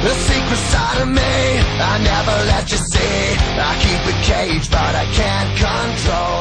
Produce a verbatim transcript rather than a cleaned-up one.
a secret side of me I never let you see. I keep it caged, but I can't control